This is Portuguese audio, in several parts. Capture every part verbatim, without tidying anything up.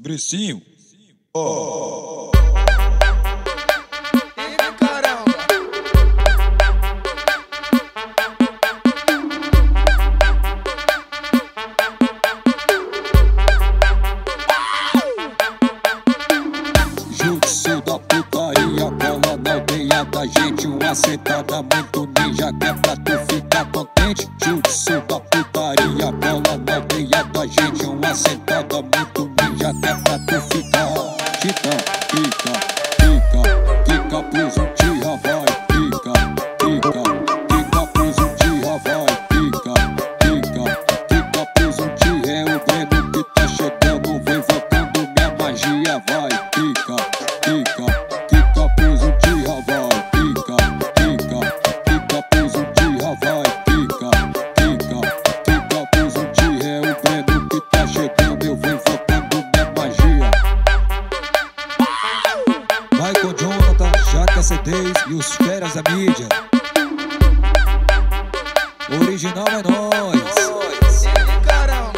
Bricinho, ó. Oh. Ih, caramba! Jutsu da putaria, cola na aldeia da gente. Uma sentada muito ninja que é pra tu ficar contente. Jutsu da putaria, cola na aldeia da gente. Uma sentada muito ninja que é pra tu ficar. Fica, fica, fica, fica preso, tira, vai, fica, fica, fica preso, tira, vai, fica, fica, fica preso, tira. É o Breno que tá chegando, vem invocando minha magia, vai, fica, fica, fica preso, tira, vai, fica, fica, fica preso, tira, vai, fica, fica, fica preso, tira. É o Breno que tá chegando, eu venho invocando minha magia. Vai com Jonathan, Jaca C Ds e os feras da mídia. Original é nóis. Ih, caramba!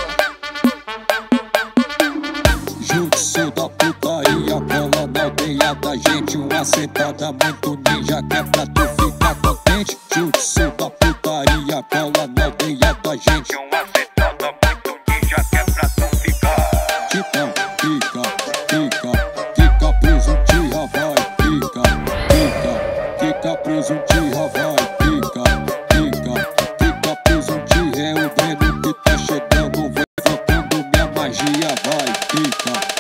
Jutsu da putaria, cola na aldeia da gente. Uma sentada muito ninja que é pra tu ficar contente. Jutsu da putaria, cola na aldeia da gente. Uma sentada muito ninja que é pra tu ficar. Titão, fica, fica, fica preso, tira, vai, fica, fica, fica preso, tira, vai, fica, fica, fica preso, tira. É o Breno que tá chegando, vai invocando minha magia, vai, fica.